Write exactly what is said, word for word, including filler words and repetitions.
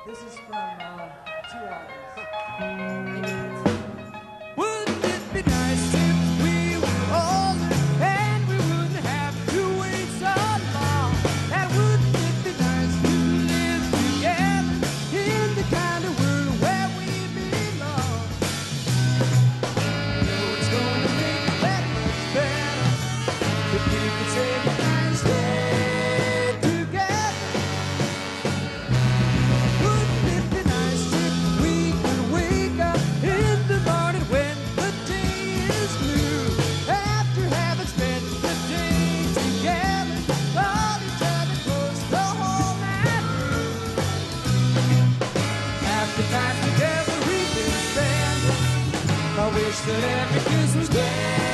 This is from uh, two albums. Wouldn't it be nice if we were older and we wouldn't have to wait so long? And wouldn't it be nice to live together in the kind of world where we belong? You know it's gonna make it that much better if we could take a nice day together. Wouldn't it be nice if we could wake up in the morning when the day is blue, after having spent the day together, hold each other close the whole night through. Half the time together we can spend, I wish that every kiss was grand.